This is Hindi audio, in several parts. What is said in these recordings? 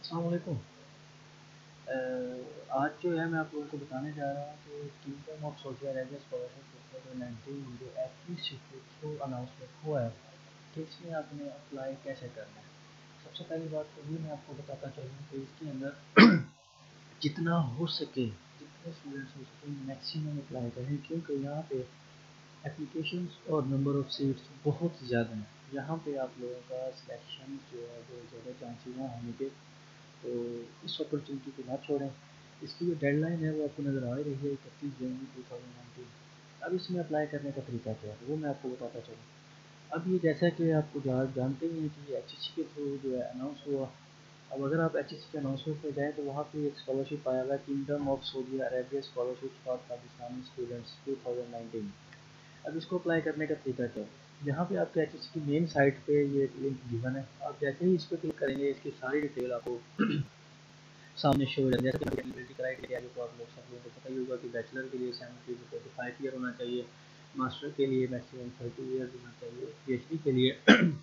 अस्सलाम वालेकुम। आज जो है मैं आप लोगों को बताने जा रहा हूँ कि kingdom of Saudi Arabia scholarship 2019 जो HEC के थ्रू अनाउंसमेंट हुआ है कि इसमें आपने अप्लाई कैसे करना है। सबसे पहली बात तो ये मैं आपको बताता चलूँ कि इसके अंदर जितना हो सके, जितने स्टूडेंट्स हो सके मैक्सिमम अप्लाई करें, क्योंकि यहाँ पे एप्लीकेशंस और नंबर ऑफ़ सीट्स बहुत ज़्यादा हैं। यहाँ पे आप लोगों का सिलेक्शन जो है बहुत ज़्यादा चांसेस हैं होने के। तो इस अपॉर्चुनिटी को ना छोड़ें। इसकी जो डेडलाइन है वो आपको नज़र आ ही रही है, 31 जनवरी 2019। अब इसमें अप्लाई करने का तरीका क्या है वो मैं आपको बताता चलूँ। अब ये जैसा कि आपको जानते ही हैं कि ये HEC के थ्रू जो है अनाउंस हुआ। अब अगर आप HEC के अनाउंसमेंट में जाएँ तो वहाँ पे एक स्कॉलरशिप आया हुआ है, kingdom of Saudi Arabia scholarship for Pakistani students 2019। अब इसको अप्लाई करने का तरीका क्या है। यहाँ पे आपके HEC की मेन साइट पे ये एक लिंक गिवन है। आप जैसे ही इस पर क्लिक करेंगे इसकी सारी डिटेल आपको सामने शो हो जाएगा। जैसे कि एलिजिबिलिटी क्राइटेरिया जो आप लोग सब लोगों को पता ही होगा कि बैचलर के लिए 45 ईयर होना चाहिए, मास्टर के लिए मैक्सिमम 30 ईयर्स होना चाहिए, PhD के लिए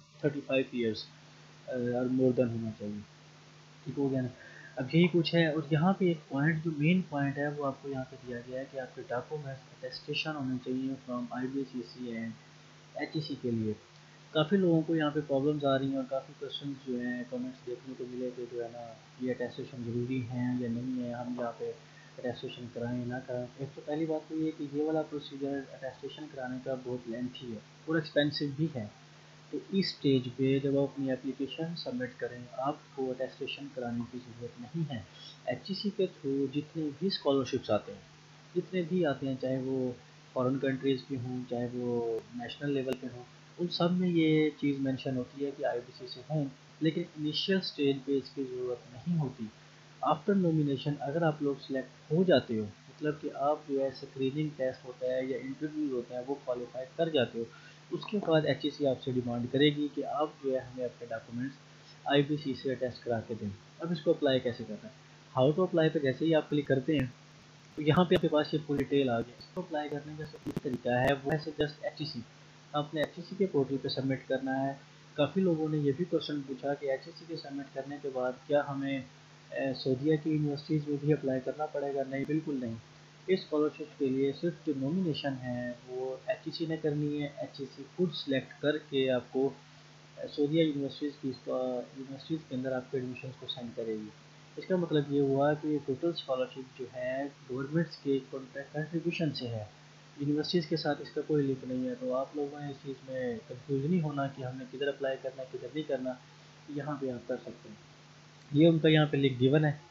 35 ईयर्स और मोर देन होना चाहिए। ठीक हो गया ना। अब यही कुछ है। और यहाँ पे एक पॉइंट जो मेन पॉइंट है वो आपको यहाँ पे दिया गया है कि आपके डॉक्यूमेंट्स अटेस्टेशन होने चाहिए फ्रॉम IBCC एंड HEC के लिए। काफ़ी लोगों को यहाँ पे प्रॉब्लम्स आ रही हैं और काफ़ी क्वेश्चन जो हैं कमेंट्स देखने को मिले कि जो है ना ये अटेस्टेशन ज़रूरी हैं या नहीं है, हम यहाँ पे अटेस्टेशन कराएं ना कराएं। एक तो पहली बात तो ये कि ये वाला प्रोसीजर अटेस्टेशन कराने का बहुत लेंथी है और एक्सपेंसिव भी है। तो इस स्टेज पे जब आप अपनी एप्लीकेशन सबमिट करें आपको अटेस्टेशन कराने की ज़रूरत नहीं है। HEC के थ्रू जितने भी स्कॉलरशिप्स आते हैं, जितने भी आते हैं, चाहे वो फॉरेन कंट्रीज़ के हों चाहे वो नेशनल लेवल पे हों, उन सब में ये चीज़ मेंशन होती है कि IBC से हैं, लेकिन इनिशियल स्टेज पे इसकी ज़रूरत नहीं होती। आफ्टर नॉमिनेशन अगर आप लोग सिलेक्ट हो जाते हो, मतलब कि आप जो है स्क्रीनिंग टेस्ट होता है या इंटरव्यूज़ होते हैं वो क्वालिफाई कर जाते हो, उसके बाद HEC आपसे डिमांड करेगी कि आप जो है हमें अपने डॉक्यूमेंट्स IBC से अटेस्ट करा के दें। अब इसको अप्लाई कैसे करना है। हाउ टू अप्लाई पे जैसे ही आप क्लिक करते हैं तो यहाँ पे आपके पास ये पूरी डिटेल आ गई। इसको अप्लाई करने का सबसे तरीका है वो है जस्ट HEC। आपने HEC के पोर्टल पे सबमिट करना है। काफ़ी लोगों ने ये भी क्वेश्चन पूछा कि HEC के सबमिट करने के बाद क्या हमें सऊदीया की यूनिवर्सिटीज़ में भी अप्लाई करना पड़ेगा। नहीं, बिल्कुल नहीं। इस स्कॉलरशिप के लिए सिर्फ जो नॉमिनेशन है वो HEC ने करनी है। HEC खुद सेलेक्ट करके आपको सऊदीया यूनिवर्सिटीज़ के अंदर आपके एडमिशन को साइन करेगी। इसका मतलब ये हुआ कि टोटल स्कॉलरशिप जो है गवर्नमेंट्स के कॉन्ट्रैक्ट कंट्रीब्यूशन से है, यूनिवर्सिटीज़ के साथ इसका कोई लिंक नहीं है। तो आप लोगों ने इस चीज़ में कंफ्यूज नहीं होना कि हमने किधर अप्लाई करना है किधर नहीं करना। यहाँ पे आप कर सकते हैं, ये उनका यहाँ पे लिंक गिवन है।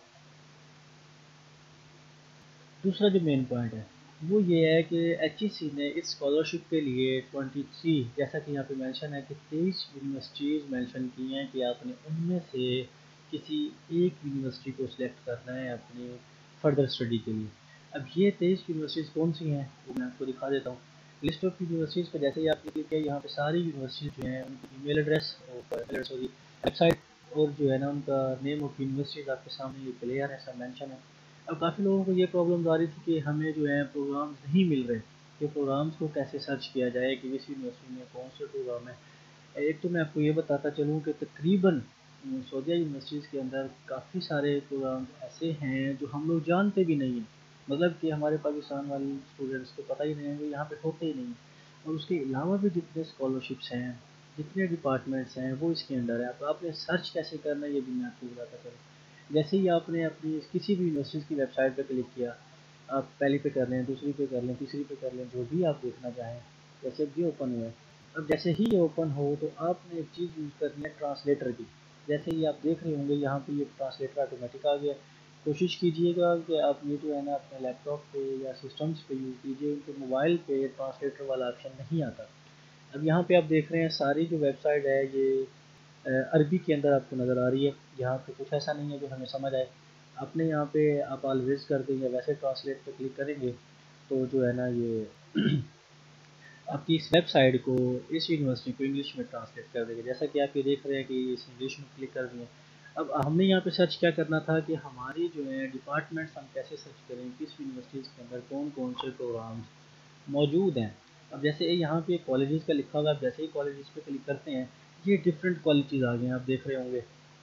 दूसरा जो मेन पॉइंट है वो ये है कि HEC ने इस स्कॉलरशिप के लिए 23, जैसा कि यहाँ पे मेंशन है कि 23 यूनिवर्सिटीज़ मेंशन की हैं कि आपने उनमें से किसी एक यूनिवर्सिटी को सिलेक्ट करना है अपनी फर्दर स्टडी के लिए। अब ये 23 यूनिवर्सिटीज़ कौन सी हैं वो मैं आपको दिखा देता हूँ। लिस्ट ऑफ यूनिवर्सिटीज़ पर जैसे ही आपने क्लिक किया यहाँ पे सारी यूनिवर्सिटीज़ जो हैं उनकी ईमेल एड्रेस और सॉरी वेबसाइट और जो है ना उनका नेम ऑफ यूनिवर्सिटीज़ आपके सामने ये क्लियर है, सब मेंशन है। अब काफ़ी लोगों को ये प्रॉब्लम्स आ रही थी कि हमें जो है प्रोग्राम्स नहीं मिल रहे कि प्रोग्राम्स को कैसे सर्च किया जाए कि किस यूनिवर्सिटी में कौन से प्रोग्राम है। एक तो मैं आपको ये बताता चलूँ कि तकरीबन सऊदीया यूनिवर्सिटीज़ के अंदर काफ़ी सारे प्रोग्राम ऐसे हैं जो हम लोग जानते भी नहीं हैं, मतलब कि हमारे पाकिस्तान वाले स्टूडेंट्स को पता ही नहीं है कि यहाँ पे होते ही नहीं हैं। और उसके अलावा भी जितने स्कॉलरशिप्स हैं, जितने डिपार्टमेंट्स हैं वो इसके अंदर है। तो आपने सर्च कैसे करना है ये भी मैं आपको बताता चलूँ। जैसे ही आपने अपनी किसी भी यूनिवर्सिटी की वेबसाइट पर क्लिक किया, आप पहली पे कर लें, दूसरी पे कर लें, तीसरी पे कर लें, जो भी आप देखना चाहें। जैसे भी ओपन हुआ है, अब जैसे ही ये ओपन हो तो आपने एक चीज़ यूज़ करनी है ट्रांसलेटर की। जैसे ही आप देख रहे होंगे यहाँ पे ये ट्रांसलेटर ऑटोमेटिक आ गया। कोशिश कीजिएगा कि आप ये जो है ना अपने लैपटॉप पे या सिस्टम्स पे यूज़ कीजिए, उनके मोबाइल पे ट्रांसलेटर वाला ऑप्शन नहीं आता। अब यहाँ पे आप देख रहे हैं सारी जो वेबसाइट है ये अरबी के अंदर आपको नज़र आ रही है। यहाँ पे कुछ ऐसा नहीं है जो हमें समझ आए। अपने यहाँ पे आप ऑलवेज कर देंगे वैसे ट्रांसलेट पे क्लिक करेंगे तो जो है ना ये आपकी इस वेबसाइट को, इस यूनिवर्सिटी को इंग्लिश में ट्रांसलेट कर देंगे। जैसा कि आप ये देख रहे हैं कि इस इंग्लिश में क्लिक कर दिए। अब हमने यहाँ पे सर्च क्या करना था कि हमारी जो है डिपार्टमेंट्स हम कैसे सर्च करें, किस यूनिवर्सिटीज़ के अंदर कौन कौन से प्रोग्राम्स मौजूद हैं। अब जैसे यहाँ पे कॉलेजेस का लिखा हुआ है, आप जैसे ही कॉलेजेस पे क्लिक करते हैं ये डिफरेंट कॉलेजेस आ गए हैं, आप देख रहे होंगे।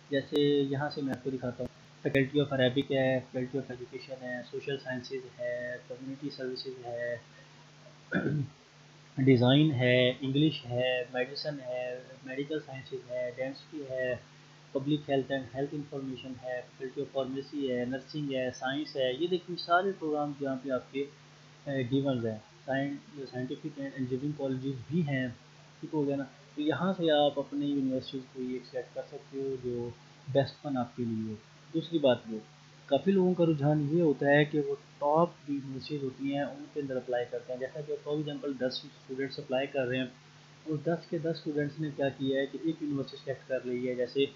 जैसे यहाँ से मैं आपको दिखाता हूँ, फैकल्टी ऑफ अरेबिक है, फैकल्टी ऑफ एजुकेशन है, सोशल साइंसेज है, कम्युनिटी सर्विसेज है, डिज़ाइन है, इंग्लिश है, मेडिसन है, मेडिकल साइंसेज है, डेंटिस्ट्री है, public health and health information है, फैकल्टी ऑफ फार्मेसी है, नर्सिंग है, साइंस है। ये देखिए सारे प्रोग्राम यहाँ पे आपके गिवन हैं। साइंटिफिक एंड इंजीनियरिंग कॉलेजेस भी हैं, ठीक हो गया ना। तो यहाँ से आप अपने यूनिवर्सिटीज़ को ये सेलेक्ट कर सकते हो जो बेस्ट वन आपके लिए हो। दूसरी बात ये, काफ़ी लोगों का रुझान ये होता है कि वो टॉप यूनिवर्सिटीज़ होती हैं उनके अंदर अप्लाई करते हैं। जैसा कि फॉर एग्जांपल 10 स्टूडेंट्स अप्लाई कर रहे हैं और 10 के 10 स्टूडेंट्स ने क्या किया है कि एक यूनिवर्सिटी सेलेक्ट कर ली है। जैसे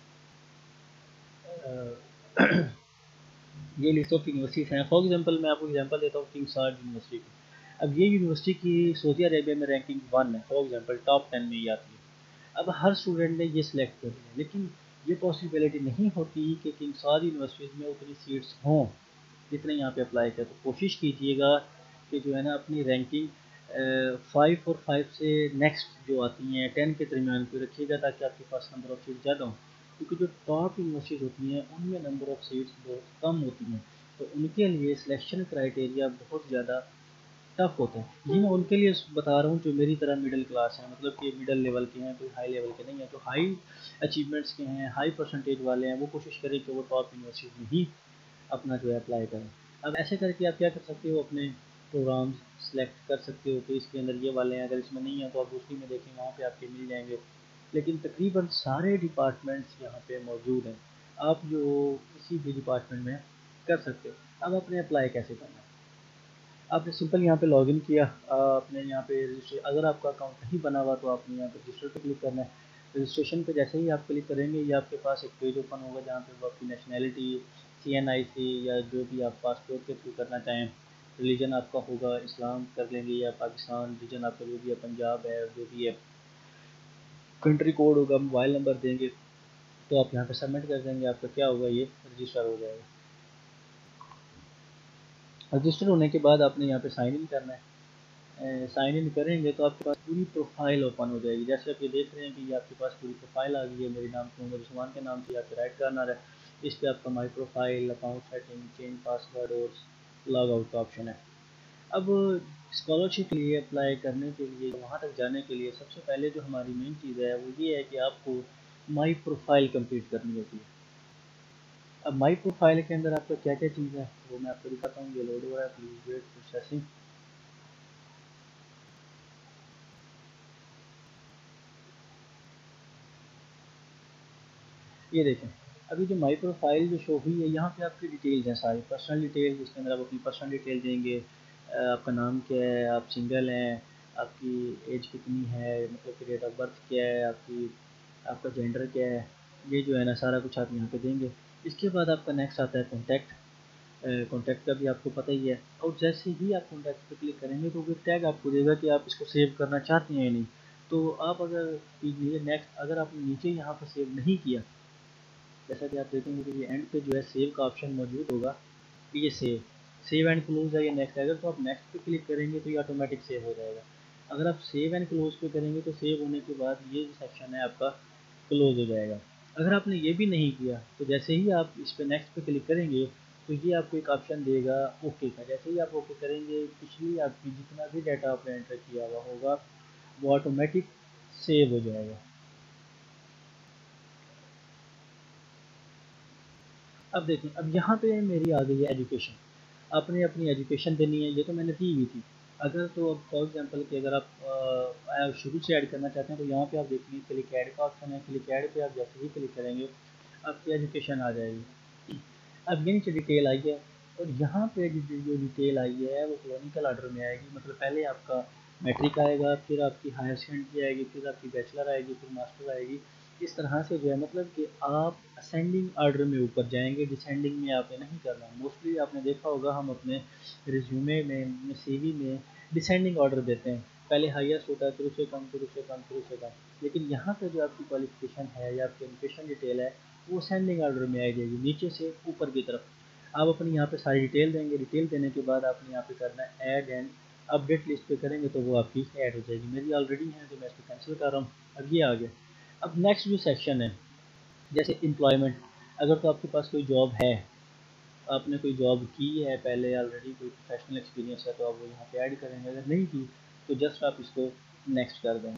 ये लिस्ट ऑफ यूनिवर्सिटीज़ हैं। फॉर एग्जांपल मैं आपको एग्जांपल देता हूँ किंग साल्ट यूनिवर्सिटी की। अब ये यूनिवर्सिटी की सऊदी अरेबिया में रैंकिंग 1 है, फॉर एग्जांपल टॉप 10 में ही आती है। अब हर स्टूडेंट ने ये सिलेक्ट कर लिया, लेकिन ये पॉसिबिलिटी नहीं होती कि किंग साल्ट यूनिवर्सिटीज़ में उतनी सीट्स हों जितने यहाँ पे अप्लाई किया। तो कोशिश कीजिएगा कि जो है ना अपनी रैंकिंग 5 और 5 से नेक्स्ट जो आती हैं 10 के दरमियान को रखिएगा, ताकि आपके पास नंबर ऑफ़ सीट ज़्यादा हों। क्योंकि जो टॉप यूनिवर्सिटीज़ होती हैं उनमें नंबर ऑफ़ सीट्स बहुत कम होती हैं, तो उनके लिए सिलेक्शन क्राइटेरिया बहुत ज़्यादा टफ होता है। ये मैं उनके लिए बता रहा हूँ जो मेरी तरह मिडिल क्लास हैं, मतलब कि मिडिल लेवल के हैं, कोई हाई लेवल के नहीं है। तो हाई अचीवमेंट्स के हैं, हाई परसेंटेज वाले हैं, वो कोशिश करें कि वो टॉप यूनिवर्सिटीज़ में ही अपना जो है अप्लाई करें। अब ऐसे करके आप क्या कर सकते हो, अपने प्रोग्राम्स सेलेक्ट कर सकते हो कि इसके अंदर ये वाले हैं, अगर इसमें नहीं है तो आप दूसरी में देखें, वहाँ पे आपके मिल जाएंगे। लेकिन तकरीबन सारे डिपार्टमेंट्स यहाँ पे मौजूद हैं, आप जो किसी भी डिपार्टमेंट में कर सकते हो। अब आपने अप्लाई कैसे करना है, आपने सिंपल यहाँ पे लॉगिन किया, आपने यहाँ पे रजिस्ट्रे अगर आपका अकाउंट नहीं बना हुआ तो आपने यहाँ पे रजिस्टर पे क्लिक करना है। रजिस्ट्रेशन पे जैसे ही आप क्लिक करेंगे ये आपके पास एक पेज ओपन होगा जहाँ पे वो आपकी नेशनैलिटी, CNIC या जो भी आप पासपोर्ट के थ्रू करना चाहें, रिलीजन आपका होगा इस्लाम कर लेंगे या पाकिस्तान, रीजन आपका जो भी है पंजाब है, जो भी है कंट्री कोड होगा, मोबाइल नंबर देंगे, तो आप यहाँ पे सबमिट कर देंगे, आपका क्या होगा ये रजिस्टर हो जाएगा। रजिस्टर होने के बाद आपने यहाँ पे साइन इन करना है। साइन इन करेंगे तो आपके पास पूरी प्रोफाइल ओपन हो जाएगी। जैसे आप ये देख रहे हैं कि ये आपके पास पूरी प्रोफाइल आ गई है। मेरे नाम से, मोहम्मद उस्मान के नाम से आपके राइट कार्नर है, इस पर आपका my profile, account setting, change password और लॉग आउट का ऑप्शन है। अब स्कॉलरशिप के लिए अप्लाई करने के लिए, वहाँ तक जाने के लिए सबसे पहले जो हमारी मेन चीज़ है वो ये है कि आपको माई प्रोफाइल कंप्लीट करनी होती है। अब माई प्रोफाइल के अंदर आपका क्या क्या चीज़ है वो मैं आपको दिखाता हूँ। ये लोड हो रहा है, प्लीज़ वेट प्रोसेसिंग। ये देखें, अभी जो माई प्रोफाइल जो शो हुई है यहाँ पे आपकी डिटेल्स हैं, सारी पर्सनल डिटेल, जिसके अंदर आप अपनी पर्सनल डिटेल देंगे। आपका नाम क्या है, आप सिंगल हैं, आपकी एज कितनी है, मतलब कि डेट ऑफ बर्थ क्या है आपकी, आपका जेंडर क्या है, ये जो है ना सारा कुछ आप यहाँ पे देंगे। इसके बाद आपका नेक्स्ट आता है कॉन्टैक्ट। कॉन्टैक्ट का भी आपको पता ही है। और जैसे ही आप कॉन्टैक्ट पे क्लिक करेंगे तो वो टैग आपको देगा कि आप इसको सेव करना चाहते हैं या नहीं। तो आप अगर कीजिए नेक्स्ट, अगर आपने नीचे यहाँ पर सेव नहीं किया, जैसा कि आप देखेंगे कि ये एंड पे जो है सेव का ऑप्शन मौजूद होगा। ये सेव एंड क्लोज है, ये नेक्स्ट है। अगर तो आप नेक्स्ट पे क्लिक करेंगे तो ये ऑटोमेटिक सेव हो जाएगा। अगर आप सेव एंड क्लोज पे करेंगे तो सेव होने के बाद ये जो सेक्शन है आपका क्लोज हो जाएगा। अगर आपने ये भी नहीं किया तो जैसे ही आप इस पे नेक्स्ट पे क्लिक करेंगे तो ये आपको एक ऑप्शन देगा ओके का। जैसे ही आप ओके करेंगे, पिछली आपकी जितना भी डाटा आपने एंटर किया हुआ होगा वो ऑटोमेटिक सेव हो जाएगा। अब देखें, अब यहाँ पे मेरी आ गई है एजुकेशन। आपने अपनी एजुकेशन देनी है, ये तो मैंने दी हुई थी। अगर तो अब फॉर एग्जांपल कि अगर आप शुरू से ऐड करना चाहते हैं तो यहाँ पे आप देखेंगे क्लिक ऐड का ऑप्शन है। क्लिक ऐड पे आप जैसे ही क्लिक करेंगे आपकी एजुकेशन आ जाएगी। अब ये नीचे डिटेल आई है और यहाँ पे जो डिटेल आई है वो क्रोनिकल ऑर्डर में आएगी। मतलब पहले आपका मैट्रिक आएगा, फिर आपकी हायर सेकेंडरी आएगी, फिर आपकी बैचलर आएगी, फिर मास्टर आएगी। इस तरह से जो है मतलब कि आप असेंडिंग ऑर्डर में ऊपर जाएंगे, डिसेंडिंग में आपने नहीं करना। मोस्टली आपने देखा होगा हम अपने रिज्यूमे में, सीवी में डिसेंडिंग ऑर्डर देते हैं, पहले हाईएस्ट होता है, फिर उससे कम, फिर उससे कम, फिर उससे कम। लेकिन यहाँ पे जो आपकी क्वालिफिकेशन है या आपकी एजुकेशन डिटेल है वो असेंडिंग ऑर्डर में आई जाएगी, नीचे से ऊपर की तरफ। आप अपनी यहाँ पे सारी डिटेल देंगे, डिटेल देने के बाद आपने यहाँ पे करना है ऐड एंड अपडेट लिस्ट पे करेंगे तो वो आपकी ऐड हो जाएगी। मेरी ऑलरेडी है तो मैं इसको कैंसिल कर रहा हूँ। अब ये आ गया। अब नेक्स्ट जो सेक्शन है जैसे एम्प्लॉयमेंट, अगर तो आपके पास कोई जॉब है, आपने कोई जॉब की है पहले ऑलरेडी, कोई प्रोफेशनल एक्सपीरियंस है, तो आप वो यहाँ पे ऐड करेंगे। अगर नहीं की तो जस्ट आप इसको नेक्स्ट कर दें।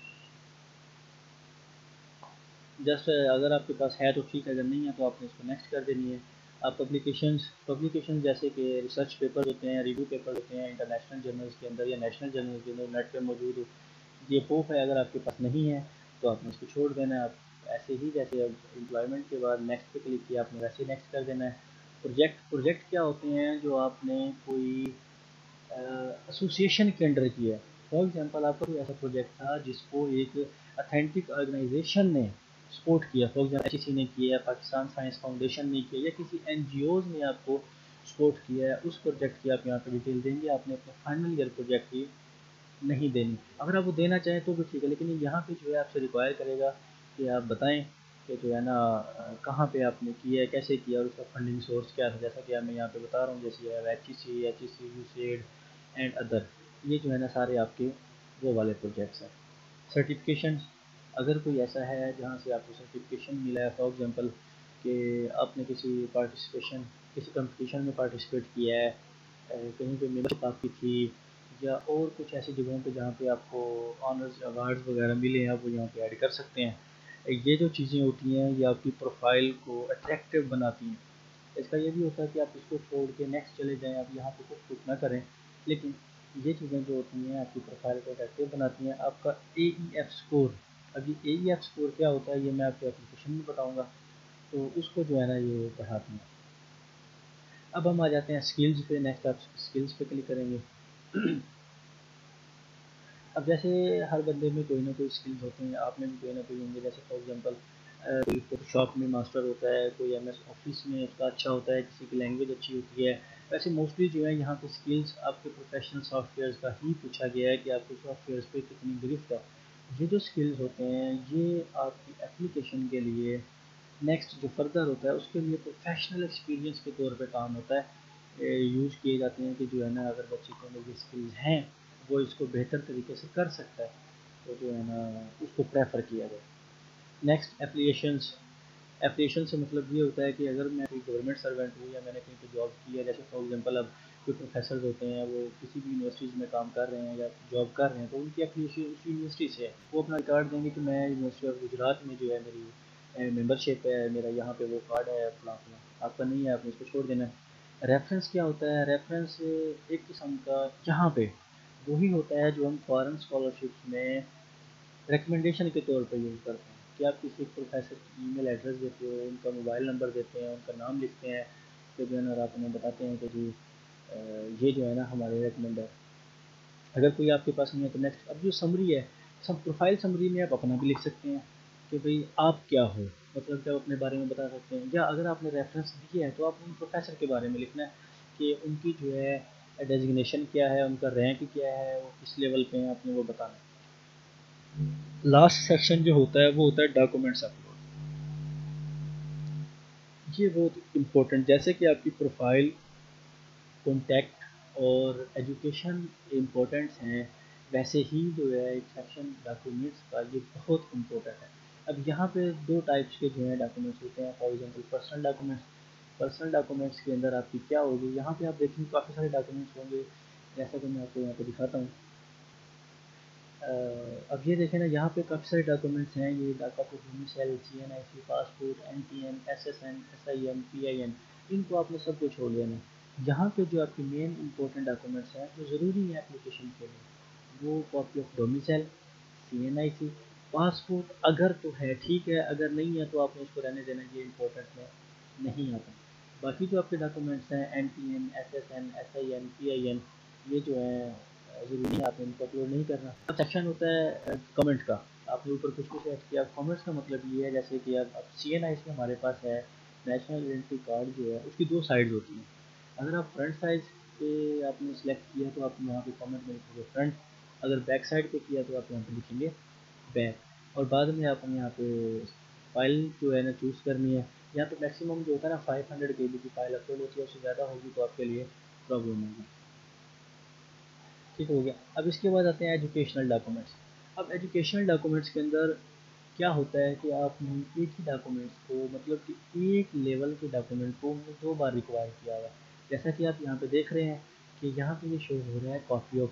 जस्ट अगर आपके पास है तो ठीक है, अगर नहीं है तो आपने इसको नेक्स्ट कर देनी है। आप पब्लिकेशन जैसे कि रिसर्च पेपर होते हैं, रिव्यू पेपर होते हैं इंटरनेशनल जर्नल्स के अंदर या नेशनल जर्नल के अंदर नेट पे मौजूद हो, ये प्रूफ है। अगर आपके पास नहीं है तो आपने इसको छोड़ देना है। आप ऐसे ही जैसे अब एम्प्लॉयमेंट के बाद नेक्स्ट पे क्लिक किया, आपने वैसे नेक्स्ट कर देना है। प्रोजेक्ट क्या होते हैं, जो आपने कोई एसोसिएशन के अंडर किया है। फॉर एग्जांपल आपका कोई ऐसा प्रोजेक्ट था जिसको एक अथेंटिक ऑर्गेनाइजेशन ने सपोर्ट किया, फॉर एग्जांपल HEC ने किया है, पाकिस्तान साइंस फाउंडेशन ने किया, या किसी NGOs ने आपको सपोर्ट किया है, उस प्रोजेक्ट की आप यहाँ पे डिटेल देंगे। आपने अपने फाइनल ईयर प्रोजेक्ट की नहीं देनी। अगर आप वो देना चाहें तो भी ठीक है, लेकिन यहाँ पे जो है आपसे रिक्वायर करेगा कि आप बताएं कि जो है ना कहाँ पे आपने किया है, कैसे किया, और उसका फंडिंग सोर्स क्या था। जैसा कि मैं यहाँ पे बता रहा हूँ, जैसे HEC, यूसेड एंड अदर, ये जो है ना सारे आपके वो वाले प्रोजेक्ट्स हैं। सर्टिफिकेशन, अगर कोई ऐसा है जहाँ से आपको सर्टिफिकेशन मिला है, फॉर एग्जांपल कि आपने किसी कंपटीशन में पार्टिसिपेट किया है, कहीं पे मेंबरशिप आपकी थी, या और कुछ ऐसी जगहों पे जहाँ पे आपको ऑनर्स अवार्ड्स वगैरह मिले हैं, आप वो यहाँ पे ऐड कर सकते हैं। ये जो चीज़ें होती हैं ये आपकी प्रोफाइल को अट्रैक्टिव बनाती हैं। इसका ये भी होता है कि आप इसको छोड़ के नेक्स्ट चले जाएँ, आप यहाँ पे कुछ ना करें, लेकिन ये चीज़ें जो होती हैं आपकी प्रोफाइल को अट्रैक्टिव बनाती हैं। आपका AEF स्कोर, अब ये AEF स्कोर क्या होता है ये मैं आपको एप्लीकेशन में बताऊँगा, तो उसको जो है ना ये बढ़ाती हैं। अब हम आ जाते हैं स्किल्स पे। नेक्स्ट आप स्किल्स पे क्लिक करेंगे। अब जैसे हर बंदे में कोई ना कोई स्किल्स होते हैं, आप में भी कोई ना कोई होंगे। जैसे फॉर एग्जांपल कोई फोटोशॉप में मास्टर होता है, कोई MS ऑफिस में उसका अच्छा होता है, किसी की लैंग्वेज अच्छी होती है। वैसे मोस्टली जो है यहाँ पे स्किल्स आपके प्रोफेशनल सॉफ्टवेयर्स का ही पूछा गया है कि आपके सॉफ्टवेयर्स पे कितनी गिरफ्त है। ये जो स्किल्स होते हैं ये आपकी एप्लीकेशन के लिए नेक्स्ट जो फर्दर होता है उसके लिए प्रोफेशनल एक्सपीरियंस के तौर पे काम होता है, यूज़ किए जाते हैं कि जो है ना अगर बच्चे के अंदर ये स्किल्स हैं वो इसको बेहतर तरीके से कर सकता है, तो जो है ना उसको प्रेफर किया जाए। Next applications. एप्लीकेशन से मतलब ये होता है कि अगर मैं कोई गवर्नमेंट सर्वेंट हूँ या मैंने कहीं पर जॉब की है, जैसे फॉर एग्जांपल अब कोई प्रोफेसर होते हैं वो किसी भी यूनिवर्सिटीज़ में काम कर रहे हैं या जॉब कर रहे हैं, तो उनकी एप्लीकेशन उस यूनिवर्सिटी से है। वो अपना कार्ड देंगे कि मैं यूनिवर्सिटी ऑफ गुजरात में जो है मेरी मेंबरशिप है, मेरा यहाँ पे वो कार्ड है फलां फलां। आपका नहीं है, आपने इसको छोड़ देना है। रेफरेंस क्या होता है? रेफरेंस एक किस्म का यहाँ पे वही होता है जो हम फॉरेन स्कॉलरशिप्स में रिकमेंडेशन के तौर पे यूज़ करते हैं, कि आप किसी प्रोफेसर की ईमेल एड्रेस देते हो, उनका मोबाइल नंबर देते हैं, उनका नाम लिखते हैं, तो जो है ना आप उन्हें बताते हैं कि जी ये जो है ना हमारे रेकमेंड है। अगर कोई आपके पास नहीं है तो नेक्स्ट। अब जो समरी है, सब प्रोफाइल समरी में आप अपना भी लिख सकते हैं कि भाई आप क्या हो, मतलब कि आप अपने बारे में बता सकते हैं। या अगर आपने रेफरेंस दिया है तो आप उन प्रोफेसर के बारे में लिखना है कि उनकी जो है डेजिग्नेशन क्या है, उनका रैंक क्या है, वो किस लेवल पे हैं, आपने वो बताना है। लास्ट सेक्शन जो होता है वो होता है डॉक्यूमेंट्स अपलोड। ये बहुत इम्पोर्टेंट, जैसे कि आपकी प्रोफाइल, कॉन्टैक्ट और एजुकेशन इम्पोर्टेंट्स हैं, वैसे ही जो है एक सेक्शन डॉक्यूमेंट्स का ये बहुत इम्पोर्टेंट है। अब यहाँ पे दो टाइप्स के जो है डॉक्यूमेंट्स होते हैं। For example personal documents. Personal documents के अंदर आपकी क्या होगी, यहाँ पे आप देखेंगे काफ़ी सारे डॉक्यूमेंट्स होंगे, जैसा कि मैं आपको यहाँ पे दिखाता हूँ। अब ये देखें ना, यहाँ पे काफ़ी सारे डॉक्यूमेंट्स हैं। ये डाटा को domicile, CNIC, passport, NTN, SSN, SIN, PIN, इनको आपने सबको छोड़ देना। यहाँ पे जो आपके मेन इंपॉर्टेंट डॉक्यूमेंट्स हैं जो ज़रूरी है एप्लीकेशन के लिए, वो copy of domicile, CNIC, passport अगर तो है ठीक है, अगर नहीं है तो आपने इसको रहने देना, ये इंपॉर्टेंट में नहीं आता। बाकी जो आपके डॉक्यूमेंट्स हैं NTN, SSN, SIN, PIN, ये जो है ज़रूरी है, आपने इनको अपलोड नहीं करना। अब सेक्शन होता है कमेंट का। आपने ऊपर कुछ भी सेलेक्ट किया। कमेंट्स का मतलब ये है जैसे कि अब CNI में हमारे पास है नेशनल आइडेंटिटी कार्ड जो है उसकी दो साइड्स होती हैं। अगर आप फ्रंट साइड पे आपने सेलेक्ट किया तो आप यहाँ पे कमेंट में लिखोगे फ्रंट, अगर बैक साइड पे किया तो आप यहाँ पे लिखेंगे बैक, और बाद में आपने यहाँ पे फाइल जो है ना चूज़ करनी है। यहाँ पे मैक्सिमम जो होता है ना 500 KB की फाइल अपलोड होती है, उससे ज़्यादा होगी तो आपके लिए प्रॉब्लम होगी। ठीक हो गया। अब इसके बाद आते हैं एजुकेशनल डॉक्यूमेंट्स। अब एजुकेशनल डॉक्यूमेंट्स के अंदर क्या होता है कि आपने एक ही डॉक्यूमेंट्स को, मतलब कि एक लेवल के डॉक्यूमेंट को दो बार रिक्वायर किया हुआ है। जैसा कि आप यहाँ पे देख रहे हैं कि यहाँ पे ये शो हो रहा है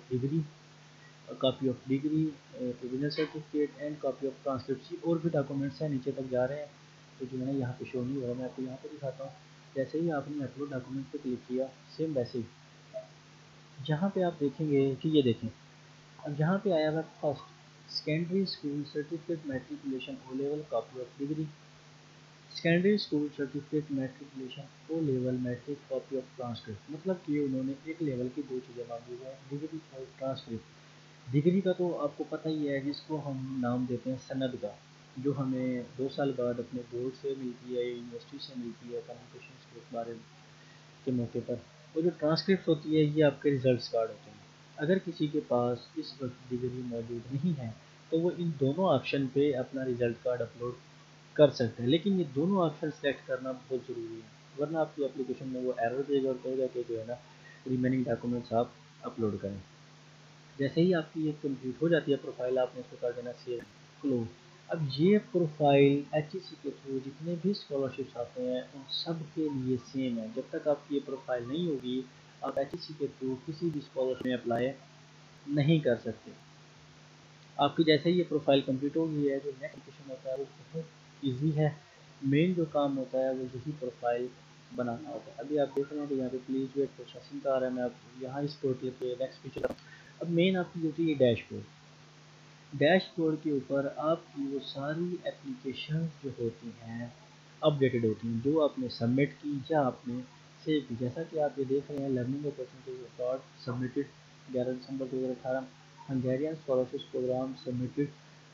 copy of degree, provisional certificate and copy of transcript. और भी डॉक्यूमेंट्स हैं, नीचे तक जा रहे हैं, तो जो है ना यहाँ पे शो नहीं हो रहा। मैं आपको यहाँ पे दिखाता हूँ। जैसे ही आपने अपलोड डॉक्यूमेंट पे क्लिक किया, सेम वैसे ही जहाँ पे आप देखेंगे कि ये देखें, अब यहाँ पे आया हुआ first secondary school certificate matriculation O level copy of degree, secondary school certificate matriculation O level matric copy of transcript. मतलब कि उन्होंने एक लेवल की दो चीज़ें मांगी है, डिग्री और ट्रांसक्रिप्ट। डिग्री का तो आपको पता ही है, जिसको हम नाम देते हैं सनद का, जो हमें 2 साल बाद अपने बोर्ड से मिलती है, यूनिवर्सिटी से मिलती है कम्युनिकेशन के बारे के मौके पर। और जो ट्रांसक्रिप्ट होती है, ये आपके रिजल्ट्स कार्ड होते हैं। अगर किसी के पास इस वक्त डिग्री मौजूद नहीं है, तो वो इन दोनों ऑप्शन पे अपना रिजल्ट कार्ड अपलोड कर सकते हैं। लेकिन ये दोनों ऑप्शन सेलेक्ट करना बहुत ज़रूरी है, वरना आपकी एप्लीकेशन में वो एरर देगा और कहेगा कि जो है ना रिमेनिंग डॉक्यूमेंट्स आप अपलोड करें। जैसे ही आपकी ये कंप्लीट हो जाती है प्रोफाइल, आपने इसको कर देना सेव क्लोज। अब ये प्रोफाइल HEC के थ्रू जितने भी स्कॉलरशिप्स आते हैं उन सब के लिए सेम है। जब तक आपकी ये प्रोफाइल नहीं होगी, आप HEC के थ्रू किसी भी स्कॉलरशिप में अप्लाई नहीं कर सकते। आपकी जैसे ही ये प्रोफाइल कंप्लीट होगी है, जो नेक्स्ट एप्लीकेशन होता है वो बहुत ईजी है। मेन जो काम होता है वो यही प्रोफाइल बनाना होता है। अभी आप देख रहे हैं कि यहाँ पे प्लीज वेट प्रोसेसिंग का आ रहा है। मैं आप यहाँ इस पोर्टल पे नेक्स्ट फीचर, अब मेन आपकी होती है डैशबोर्ड। डैशबोर्ड के ऊपर आपकी वो सारी एप्लीकेशन जो होती हैं अपडेटेड होती हैं, जो आपने सबमिट की या आपने सेव की। जैसा कि आप ये देख रहे हैं, learning opportunities record submitted 11 December 2018, Hungarian scholarship program submitted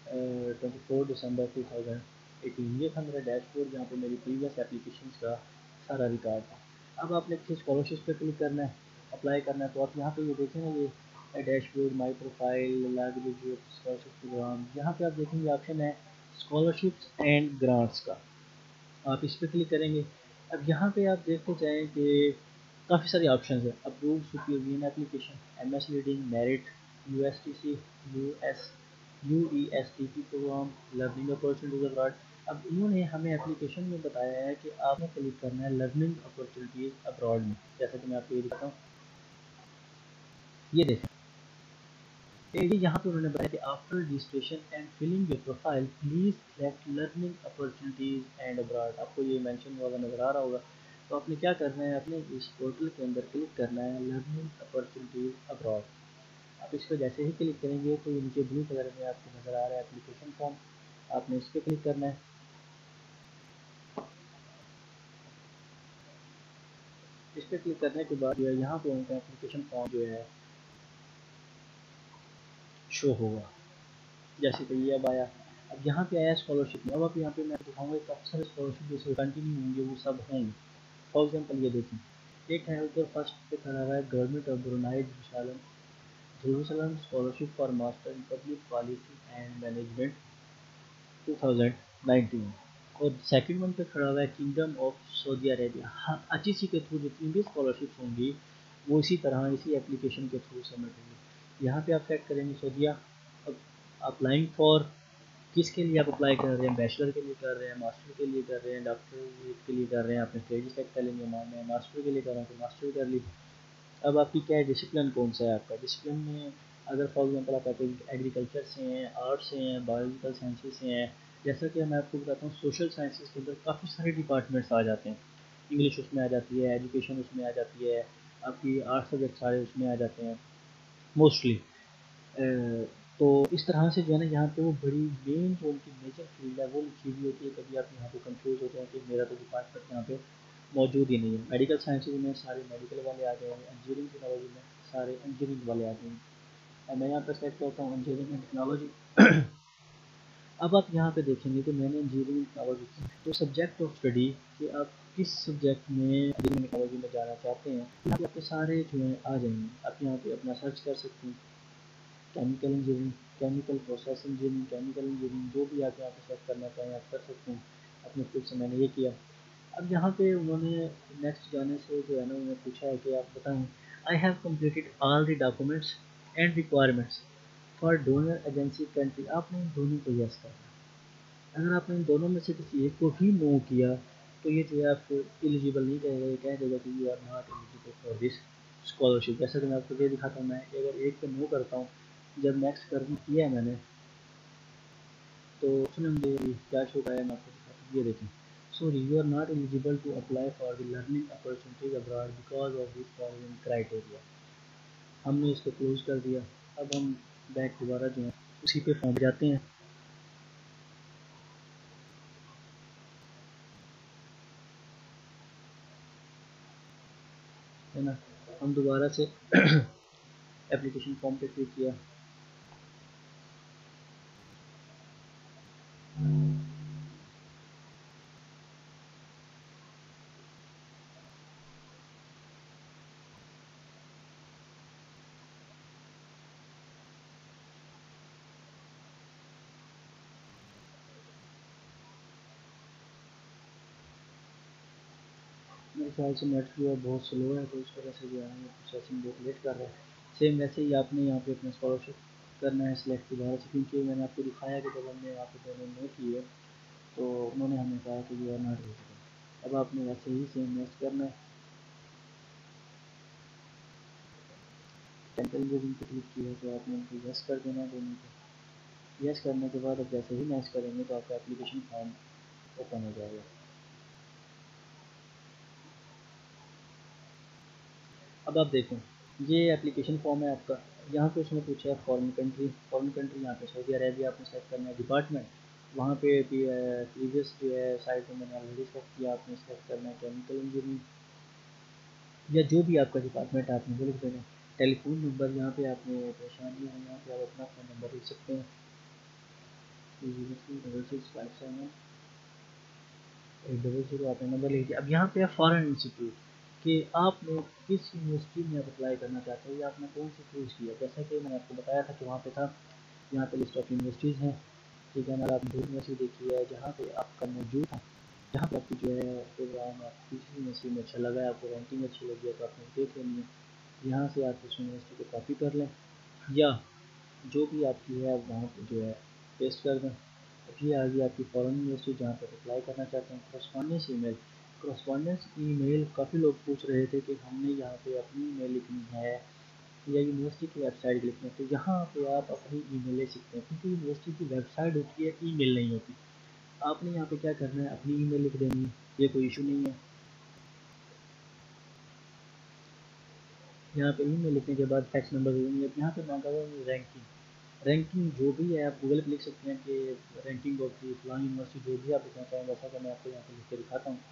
24 December 2018। ये था मेरा डैशबोर्ड, जहाँ पे मेरी प्रीवियस एप्लीकेशन का सारा रिकॉर्ड था। अब आपने किसी स्कॉलरशिप पे क्लिक करना है, अप्लाई करना है, तो आप यहाँ पे ये देखें ना, ये dashboard my profile library scholarship program, यहाँ पे आप देखेंगे ऑप्शन है स्कॉलरशिप्स एंड ग्रांट्स का। आप इस पर क्लिक करेंगे। अब यहाँ पे आप देखते जाएँ कि काफ़ी सारे ऑप्शन है। Approve superior application, MS reading, merit, USTC, US UESTP program, learning opportunities abroad. अब इन्होंने हमें एप्लीकेशन में बताया है कि आपने क्लिक करना है लर्निंग अपॉर्चुनिटीज अब्रॉड में। जैसा कि मैं आपको ये दिखाता हूँ, ये देखें, ये यहाँ पे उन्होंने बताया कि after registration and filling your profile please select learning opportunities and abroad. आपको ये मेंशन हुआ नज़र आ रहा होगा। तो आपने क्या करना है, अपने इस पोर्टल के अंदर क्लिक करना है लर्निंग अपॉर्चुनिटीज अब्रॉड। आप इस पर जैसे ही क्लिक करेंगे तो ये नीचे ब्लू कलर में आपको नज़र आ रहा है एप्लीकेशन फॉर्म, आपने इस पर क्लिक करना है। इस पर क्लिक करने के बाद जो है यहाँ पे उनका एप्लीकेशन फॉर्म जो है शो होगा, जैसे कि ये अब आया। अब यहाँ पे आया स्कॉलरशिप में। अब आप यहाँ पे मैं दिखाऊंगा काफ़ी सारे स्कॉलरशिप जैसे कंटिन्यू होंगे, वो सब होंगे। फॉर एग्जाम्पल ये देखें, एक है ऊपर फर्स्ट पे खड़ा हुआ है government of Brunei Jerusalem scholarship for master in public policy and management 2019। और सेकंड वन पे खड़ा हुआ है किंगडम ऑफ सऊदी अरेबिया। हाँ, HEC के थ्रू जितनी भी स्कॉलरशिप्स होंगी वो इसी तरह इसी एप्लीकेशन के थ्रू सबमिट होंगी। यहाँ पे आप सेट करेंगे सऊदिया। अब अप्लाइंग फॉर किसके लिए आप अप्लाई कर रहे हैं, बैचलर के लिए कर रहे हैं, मास्टर के लिए कर रहे हैं, डॉक्टर के लिए कर रहे हैं, आपने स्टेज सेट कर लेंगे। मैं मास्टर के लिए कर रहा हूँ तो मास्टर कर ली। अब आपकी क्या है, डिसिप्लिन कौन सा है आपका। डिसिप्लिन में अगर फॉर एग्जांपल आप एग्रीकल्चर से हैं, आर्ट्स से हैं, बायोलॉजिकल साइंसेज से हैं, जैसा कि मैं आपको बताता हूँ सोशल साइंसेज के अंदर काफ़ी सारे डिपार्टमेंट्स आ जाते हैं। इंग्लिश उसमें आ जाती है, एजुकेशन उसमें आ जाती है, आपकी आर्ट्स सब्जेक्ट सारे उसमें आ जाते हैं मोस्टली। तो इस तरह से जो है ना यहाँ पे वो बड़ी मेन जो उनकी मेजर फील्ड है वो लिखी हुई होती है। कभी आप यहाँ पे कंफ्यूज होते हैं कि मेरा तो डिपार्टमेंट यहाँ पे मौजूद ही नहीं है। मेडिकल साइंसेज में सारे मेडिकल वाले आ जाएंगे, इंजीनियरिंग टेक्नोलॉजी में सारे इंजीनियरिंग वाले आ जाएंगे। और मैं यहाँ पर सेलेक्ट करता हूँ इंजीनियरिंग एंड टेक्नोलॉजी। अब आप यहाँ पे देखेंगे कि मैंने इंजीनियरिंग टेक्नोलॉजी की, तो सब्जेक्ट ऑफ स्टडी कि आप किस सब्जेक्ट में इंजीनियरिंग टेक्नोलॉजी में जाना चाहते हैं, यहाँ पे आपके सारे जो हैं आ जाएंगे। आप यहाँ पे अपना सर्च कर सकते हैं, chemical engineering, chemical process engineering, chemical engineering, जो भी आप यहाँ पे सर्च करना चाहें आप कर सकते हैं। अपने फिर से मैंने ये किया। अब यहाँ पे उन्होंने नेक्स्ट जाने से जो है ना उन्होंने पूछा है कि आप बताएं, I have completed all the documents and requirements for donor agency country. आपने इन दोनों को यस करना है। अगर आपने इन दोनों में से किसी एक को भी नो किया तो ये जो है आपको एलिजिबल नहीं कहेगा, ये कह देगा कि you are not eligible for this scholarship. जैसा कि मैं आपको ये दिखाता हूँ, मैं अगर एक पे नो करता हूँ, जब नेक्स्ट कर किया है मैंने, तो उसने मुझे क्या शो कराया मैं आपको दिखाता हूँ, ये देखें। Sorry, you are not eligible to apply for the learning opportunities abroad because of this following criteria. हमने इसको क्लोज कर दिया। अब हम बैक दोबारा जो है उसी पे फॉर्म जाते हैं, है ना। हम दोबारा से एप्लीकेशन फॉर्म पे क्लिक किया। मेरे ख्याल से नेट जो है बहुत स्लो है, तो इस वजह से जो है प्रोसेसिंग बहुत लेट कर रहा है। सेम वैसे ही आपने यहाँ पे अपना स्कॉलरशिप करना है सिलेक्ट दोबारा से, क्योंकि मैंने आपको दिखाया कि जब हमने यहाँ पे दोनों नो किए तो उन्होंने हमें कहा कि यू आर नॉट एलिजिबल। अब आपने वैसे ही सेम नेक्स्ट करना है। टेंपल रिव्यू पे क्लिक किया तो आपने उनको यस कर देना है दोनों को। यस करने के बाद अब जैसे ही नेक्स्ट करेंगे तो आपका एप्लीकेशन फॉर्म ओपन हो जाएगा। अब आप देखें, ये एप्लीकेशन फॉर्म है आपका। यहाँ पे उसने पूछा है फॉरेन कंट्री यहाँ पे सऊदी अरेबिया आपने सेलेक्ट करना है। डिपार्टमेंट वहाँ पे भी प्रीवियस जो है साइट में मैंने ऑलरेडी सेलेक्ट किया, आपने सेलेक्ट करना है केमिकल इंजीनियरिंग या जो भी आपका डिपार्टमेंट है आपने वो लिख देना। टेलीफोन नंबर यहाँ पे आपने परेशानी है, यहाँ पे आप अपना फ़ोन नंबर लिख सकते हैं, 20657 800 आपने नंबर लिख दिया। अब यहाँ पे है फॉरेन इंस्टीट्यूट कि आपने किस यूनिवर्सिटी में आप अप्लाई करना चाहते हो या आपने कौन सी चूज़ किया। जैसा कि मैंने आपको बताया था कि वहाँ पे था, यहाँ पे लिस्ट ऑफ यूनिवर्सिटीज़ हैं, ठीक है ना। आपने यूनिवर्सिटी देखी है जहाँ पे आपका मौजूद था, जहाँ पे आपकी जो है प्रोग्राम आपको किसी यूनिवर्सिटी में अच्छा लगा है, आपको रैंकिंग अच्छी लगी है तो आपने देख लेनी है। यहाँ से आप उस यूनिवर्सिटी को कॉपी कर लें या जो भी आपकी है आप वहाँ पे जो है पेस्ट कर दें। अब ये आ गई आपकी फॉरेन यूनिवर्सिटी जहाँ पर अप्लाई करना चाहते हैं। करस्पॉन्डेंस ईमेल काफ़ी लोग पूछ रहे थे कि हमने यहाँ पे अपनी ईमेल लिखनी है या यूनिवर्सिटी की वेबसाइट लिखनी है। तो यहाँ पे आप अपनी ईमेल ले सकते हैं, क्योंकि यूनिवर्सिटी की वेबसाइट होती है, ईमेल नहीं होती। आपने यहाँ पे क्या करना है, अपनी ईमेल लिख देनी है, ये कोई इशू नहीं है। यहाँ पे ईमेल लिखने के बाद फैक्स नंबर दे देंगे। यहाँ पे मांगा हुआ है रैंकिंग। रैंकिंग जो भी है आप गूगल पे लिख सकते हैं कि रैंकिंग ऑफ दी फलानी यूनिवर्सिटी, जो भी आप लिखना चाहें। वैसा कि मैं आपको यहाँ पे लिख के दिखाता हूँ,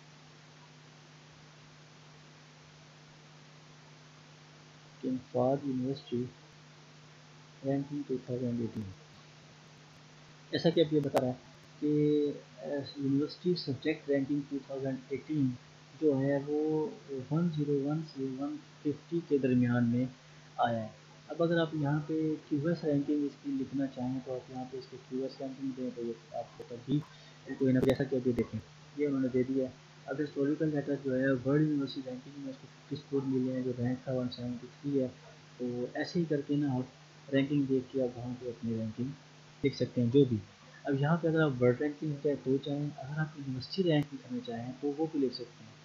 कि फाद यूनिवर्सिटी रैंकिंग 2018। जैसा कि अब ये बता रहा है कि यूनिवर्सिटी सब्जेक्ट रैंकिंग 2018 जो है वो 101 से 150 के दरमियान में आया है। अब अगर आप यहाँ पे क्यूएस रैंकिंग इसकी लिखना चाहें तो आप यहाँ पे इसको क्यूएस रैंकिंग दें तो ये आपको तभी कोई ना, जैसा कि अभी देखें ये उन्होंने दे दिया है। अब हिस्टोरिकल डाटा जो है वर्ल्ड यूनिवर्सिटी रैंकिंग में उसको 50 स्कोर मिले हैं, जो रैंक था 173 है। तो ऐसे ही करके ना आप रैंकिंग देख के आप वहाँ पे अपनी रैंकिंग लिख सकते हैं जो भी। अब यहाँ पे अगर आप वर्ल्ड रैंकिंग चाहे तो चाहें, अगर आप यूनिवर्सिटी रैंक लिखना चाहें तो वो भी लिख सकते हैं।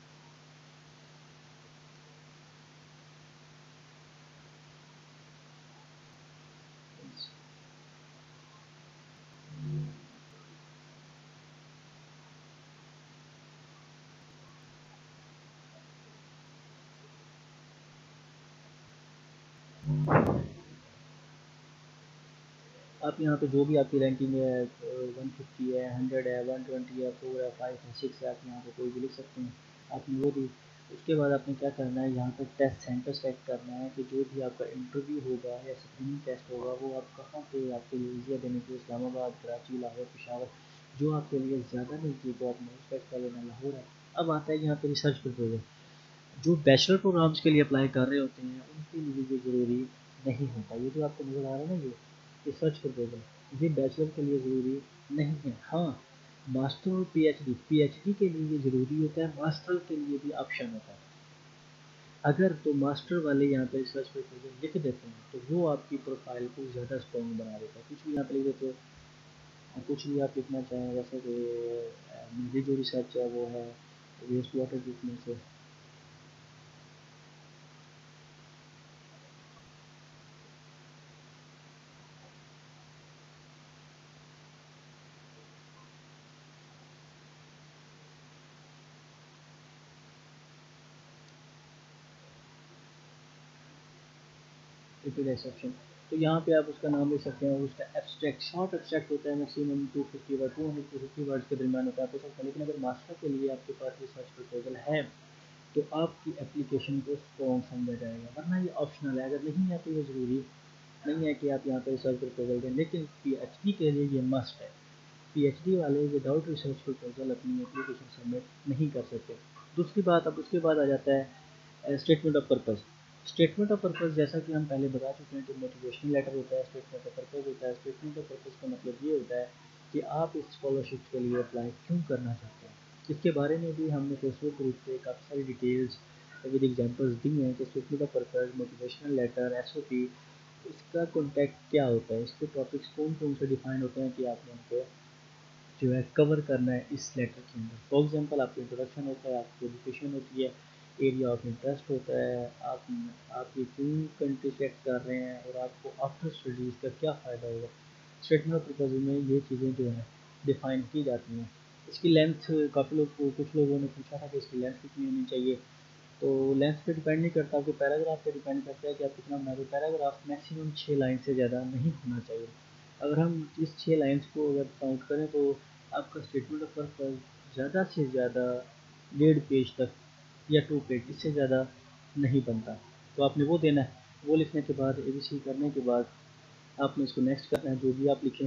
आप यहाँ पे जो भी आपकी रैंकिंग है 150 है, 100 है, 120 है, 4 है, 5 है, 6 है, आप यहाँ पे कोई भी लिख सकते हैं। आपने वो दी। उसके बाद आपने क्या करना है, यहाँ पे टेस्ट सेंटर सेलेक्ट करना है कि जो भी आपका इंटरव्यू होगा या स्क्रीनिंग टेस्ट होगा वो आप कहाँ पे आपके लिए ईजियर देने के लिए, इस्लामाबाद, कराची, लाहौर, पेशावर, जो आपके लिए ज़्यादा नज़दीक हो आपने उस सेलेक्ट कर लेना। लाहौर है। अब आता है यहाँ पे रिसर्च प्रपोजल। जो बैचलर प्रोग्राम्स के लिए अप्लाई कर रहे होते हैं उनके लिए ये ज़रूरी नहीं होता। ये जो आपको नज़र आ रहा है ना, ये रिसर्च प्रपोजल, ये बैचलर के लिए ज़रूरी नहीं है। हाँ, मास्टर और पीएचडी के लिए ये ज़रूरी होता है, मास्टर के लिए भी ऑप्शन होता है। अगर तो मास्टर वाले यहाँ पे रिसर्च प्रपोजल लिख देते हैं तो वो आपकी प्रोफाइल को ज़्यादा स्ट्रॉन्ग बना देता है। कुछ भी यहाँ पे लिख देते हो, कुछ भी आप लिखना चाहें, जैसे कि मेरी जो रिसर्च है वो है वेस्ट वाटर ट्रीटमेंट से। रिपीट एक्सेप्शन, तो यहाँ पे आप उसका नाम लिख सकते हैं, उसका एब्स्ट्रैक्ट शॉर्ट एब्स्ट्रैक्ट होता है, मैक्सिमम 250 वर्ड, 200 वर्ड्स के दरमियान होता है, आप हो सकता है। लेकिन अगर मास्टर के लिए आपके पास रिसर्च प्रपोजल है तो आपकी एप्लीकेशन को स्ट्रॉन्ग समझा जाएगा, वरना ये ऑप्शनल है। अगर नहीं है तो ये ज़रूरी नहीं है कि आप यहाँ पर रिसर्च प्रपोजल दें, लेकिन पीएचडी के लिए ये मस्ट है। पीएचडी वाले विदाउट रिसर्च प्रपोजल अपनी एप्लीकेशन सबमिट नहीं कर सकते। दूसरी बात, अब उसके बाद आ जाता है statement of purpose. Statement of purpose जैसा कि हम पहले बता चुके हैं कि मोटिवेशनल लेटर होता है, स्टेटमेंट ऑफ पर्पज़ होता है। स्टेटमेंट ऑफ पर्पज़ का मतलब ये होता है कि आप इस स्कॉलरशिप के लिए अप्लाई क्यों करना चाहते हैं। इसके बारे में भी हमने फेसबुक ग्रुप पे काफ़ी सारी डिटेल्स विद एग्जांपल्स दी हैं कि statement of purpose, motivational letter, SOP, इसका कॉन्टेक्ट क्या होता है, इसके टॉपिक्स कौन कौन से डिफाइन होते हैं कि आपने उनको जो है कवर करना है इस लेटर के अंदर। फॉर एग्जांपल आपका इंट्रोडक्शन होता है, आपकी एजुकेशन होती है, एरिया ऑफ इंटरेस्ट होता है, आप ये क्यों कंट्री सेलेक्ट कर रहे हैं और आपको आफ्टर स्टडीज़ का क्या फ़ायदा होगा। स्टेटमेंट ऑफ पर्पज़ में ये चीज़ें जो हैं डिफ़ाइन की जाती हैं। इसकी लेंथ, काफ़ी लोग, कुछ लोगों ने पूछा था कि इसकी लेंथ कितनी होनी चाहिए। तो लेंथ पे डिपेंड नहीं करता, आपके पैराग्राफ पे डिपेंड करता है कि आप कितना बना रहे हो। पैराग्राफ मैक्सिमम 6 लाइन से ज़्यादा नहीं होना चाहिए। अगर हम इस 6 लाइन्स को अगर काउंट करें तो आपका स्टेटमेंट ऑफ पर्पज़ ज़्यादा से ज़्यादा 1.5 पेज तक या 2 पेज, इससे ज़्यादा नहीं बनता। तो आपने वो देना है। वो लिखने के बाद एबीसी करने के बाद आपने इसको नेक्स्ट करना है, जो भी आप लिखें।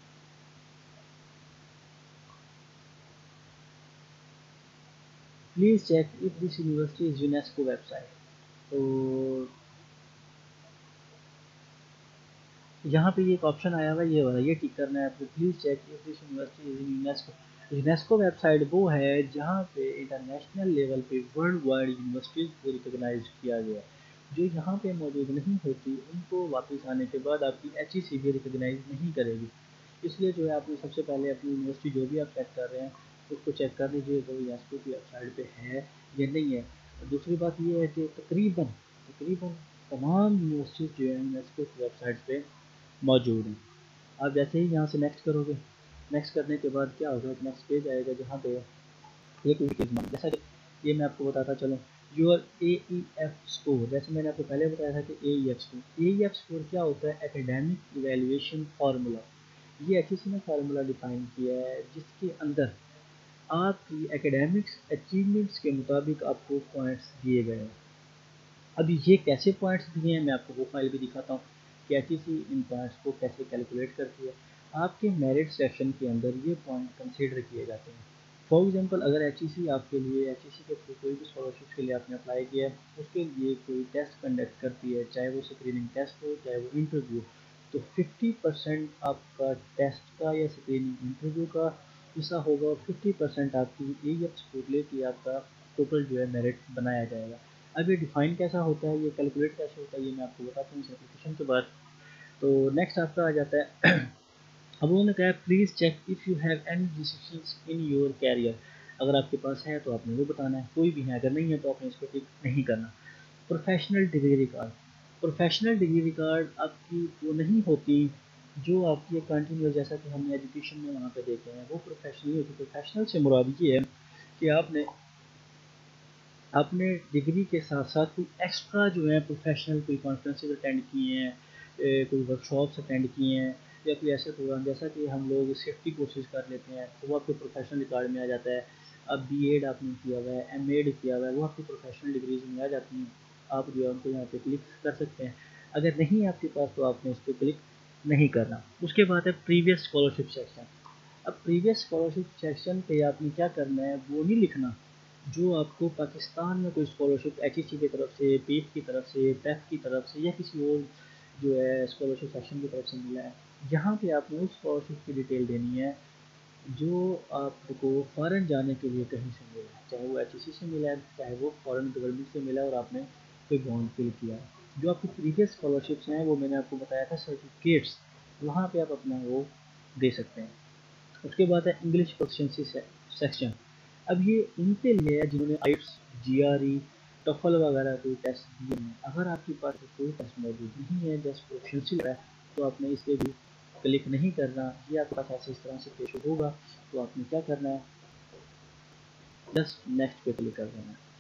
Please check if this university is UNESCO website. तो यहाँ पे ये एक ऑप्शन आया हुआ है, ये वाला, ये टिक करना है आपको। Please check if this university is in UNESCO. UNESCO website वो है जहाँ पे इंटरनेशनल लेवल पे वर्ल्ड वाइड यूनिवर्सिटीज़ को रिकॉग्नाइज किया गया है। जो यहाँ पे मौजूद नहीं होती उनको वापस आने के बाद आपकी HEC भी रिकॉग्नाइज नहीं करेगी। इसलिए जो है आपने सबसे पहले अपनी यूनिवर्सिटी जो भी आप चेक कर रहे हैं उसको चेक कर लीजिए वो यूनेस्को की वेबसाइट पे है या नहीं है। और दूसरी बात ये है कि तकरीबन तकरीबन तमाम यूनिवर्सिटीज़ जो है यूनेस्को की वेबसाइट पे मौजूद हैं। आप जैसे ही यहाँ से नेक्स्ट करोगे, नेक्स्ट करने के बाद क्या होगा, एक नेक्स्ट पेज आएगा जहाँ पे एक विकेट मान, जैसा कि ये मैं आपको बताता चलूँ। योर AEF स्कोर, जैसे मैंने आपको पहले बताया था कि AEF स्कोर क्या होता है, एकेडमिक इवेल्युएशन फार्मूला। ये HEC ने फार्मूला डिफाइन किया है जिसके अंदर आपकी एकेडमिक्स अचीवमेंट्स के मुताबिक आपको पॉइंट्स दिए गए हैं। अब ये कैसे पॉइंट्स दिए हैं मैं आपको वो फाइल भी दिखाता हूँ कि HEC इन पॉइंट्स को कैसे कैलकुलेट करती है। आपके मेरिट सेक्शन के अंदर ये पॉइंट कंसीडर किए जाते हैं। फॉर एग्जांपल अगर HEC आपके लिए, HEC के थ्रू कोई भी स्कॉलरशिप के लिए आपने अप्लाई किया है, उसके लिए कोई टेस्ट कंडक्ट करती है, चाहे वो स्क्रीनिंग टेस्ट हो चाहे वो इंटरव्यू, तो 50% आपका टेस्ट का या स्क्रीनिंग इंटरव्यू का हिस्सा होगा और 50% आपकी AEF स्कोर लेके आपका टोटल जो है मेरिट बनाया जाएगा। अब ये डिफाइन कैसा होता है, ये कैलकुलेट कैसे होता है, ये मैं आपको बताता हूँ इस एप्लीकेशन के बाद। तो नेक्स्ट आपका आ जाता है अब उन्होंने कहा please check if you have any decisions in your career. अगर आपके पास है तो आपने वो बताना है, कोई भी है, अगर नहीं है तो आपने इसको टिक नहीं करना। Professional degree record, professional degree record आपकी वो नहीं होती जो आपकी कंटिन्यूस, जैसा कि हमने एजुकेशन में वहाँ पे देखे हैं, वो प्रोफेशनल होती। प्रोफेशनल से मुराद ये है कि आपने अपने डिग्री के साथ साथ कोई एक्स्ट्रा जो है प्रोफेशनल कोई कॉन्फ्रेंसेज अटेंड किए हैं, कोई वर्कशॉप्स अटेंड किए हैं, या कोई ऐसे प्रोग्राम जैसा कि हम लोग सेफ्टी कोर्सेज कर लेते हैं तो वो आपके प्रोफेशनल रिकॉर्ड में आ जाता है। अब BEd आपने किया हुआ है, MEd किया हुआ है, वो आपकी प्रोफेशनल डिग्रीज में आ जाती हैं। आप जो है उनको यहाँ पे क्लिक कर सकते हैं। अगर नहीं है आपके पास तो आपने इस पर क्लिक नहीं करना। उसके बाद है प्रीवियस स्कॉलरशिप सेक्शन। अब प्रीवियस स्कॉलरशिप सेक्शन पे आपने क्या करना है, वो नहीं लिखना जो आपको पाकिस्तान में कोई स्कॉलरशिप HEC की तरफ से, पीफ की तरफ से, पैफ की तरफ से या किसी और जो है स्कॉलरशिप सेक्शन की तरफ से मिला है। यहाँ पे आपने उस स्कॉलरशिप की डिटेल देनी है जो आपको फ़ॉरेन जाने के लिए कहीं से मिला है, चाहे वो HEC से मिला है, चाहे वो फ़ॉरेन गवर्नमेंट से मिला है और आपने कोई बॉन्ड फिल किया है। जो आपकी प्रीवियस स्कॉलरशिप्स हैं वो मैंने आपको बताया था सर्टिफिकेट्स, वहाँ पे आप अपना वो दे सकते हैं। उसके बाद है इंग्लिश प्रोफिशिएंसी सेक्शन। अब ये उनके लिए है जिन्होंने आइट्स, जीआरई, टोफल वगैरह कोई टेस्ट दिए हैं। अगर आपके पास कोई टेस्ट मौजूद नहीं है, जस्ट प्रोफिशिएंसी है, तो आपने इस पर भी क्लिक नहीं करना। ये आपके पास ऐसे इस तरह से पेश होगा, तो आपने क्या करना है, जस्ट नेक्स्ट पे क्लिक कर देना है।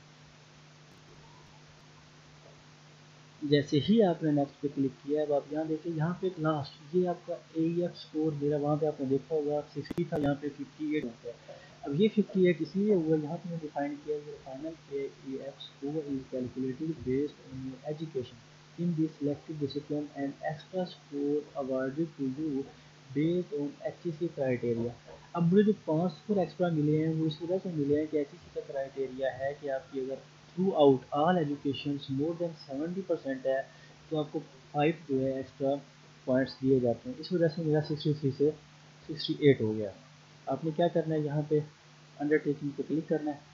जैसे ही आपने नेक्स्ट पे क्लिक किया, अब आप यहाँ देखिए, यहाँ पे लास्ट ये आपका AEF स्कोर मेरा, वहाँ पे आपने देखा होगा 60 था, यहाँ पे 58 हो गया। अब ये 58 इसलिए हुआ, यहाँ पे मैंने डिफाइन किया कि final AEF score is calculated based on your education in the selected discipline and extra score awarded to you based on HEC criteria. अब मुझे जो 5 स्कोर एक्स्ट्रा मिले हैं वो इस वजह से मिले हैं कि HEC का क्राइटेरिया है कि आपकी अगर throughout all education more than 70% है, तो आपको 5 जो है एक्स्ट्रा पॉइंट्स दिए जाते हैं। इस वजह से मेरा 63 से 68 हो गया। आपने क्या करना है, यहाँ पे अंडरटेकिंग पे क्लिक करना है।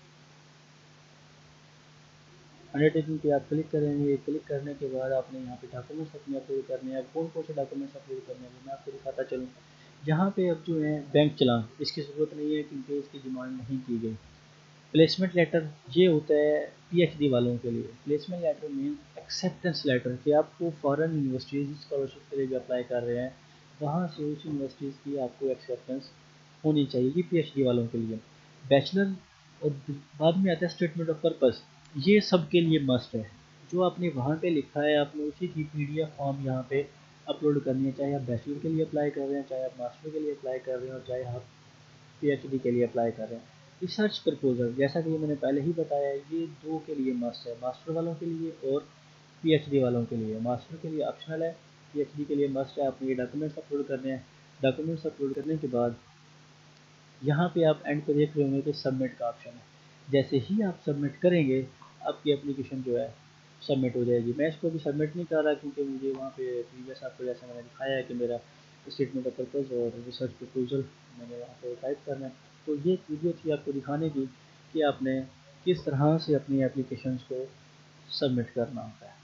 अंडरटेकिंग पे आप क्लिक करेंगे, क्लिक करने के बाद आपने यहाँ पे डॉक्यूमेंट्स अपने अपलोड करने हैं। कौन कौन से डॉक्यूमेंट्स अपलोड करने हैं वो मैं आपको दिखाता चलूँ। यहाँ पे अब जो है बैंक चलान, इसकी ज़रूरत नहीं है क्योंकि इसकी डिमांड नहीं की गई। प्लेसमेंट लेटर ये होता है PhD वालों के लिए। Placement letter mean acceptance letter, कि आपको फॉरेन यूनिवर्सिटीज़ स्कॉलरशिप के लिए भी अप्लाई कर रहे हैं, वहाँ से उस यूनिवर्सिटीज़ की आपको एक्सेप्टेंस होनी चाहिए। ये PhD वालों के लिए। बैचलर, और बाद में आता है स्टेटमेंट ऑफ पर्पस। ये सब के लिए मस्ट है। जो आपने वहाँ पे लिखा है, आपने उसी की PDF फॉर्म यहाँ पे अपलोड करनी है, चाहे आप बैचलर के लिए अप्लाई कर रहे हैं, चाहे आप मास्टर के लिए अप्लाई कर रहे हैं, और चाहे आप PhD के लिए अप्लाई कर रहे हैं। रिसर्च प्रपोजल, जैसा कि मैंने पहले ही बताया, ये 2 के लिए मस्ट है, मास्टर वालों के लिए और PhD वालों के लिए। मास्टर के लिए ऑप्शनल है, PhD के लिए मस्ट है। आपने ये डॉक्यूमेंट्स अपलोड करने हैं। डॉक्यूमेंट्स अपलोड करने के बाद यहाँ पे आप एंड पे देख रहे होंगे कि सबमिट का ऑप्शन है। जैसे ही आप सबमिट करेंगे, आपकी एप्लीकेशन जो है सबमिट हो जाएगी। मैं इसको भी सबमिट नहीं कर रहा क्योंकि मुझे वहाँ पे प्रीवियस आपको जैसा मैंने दिखाया है कि मेरा स्टेटमेंट ऑफ पर्पज़ और रिसर्च प्रपोजल मैंने वहाँ पे टाइप करना है। तो ये वीडियो थी आपको दिखाने की कि आपने किस तरह से अपनी एप्लीकेशंस को सबमिट करना होता है।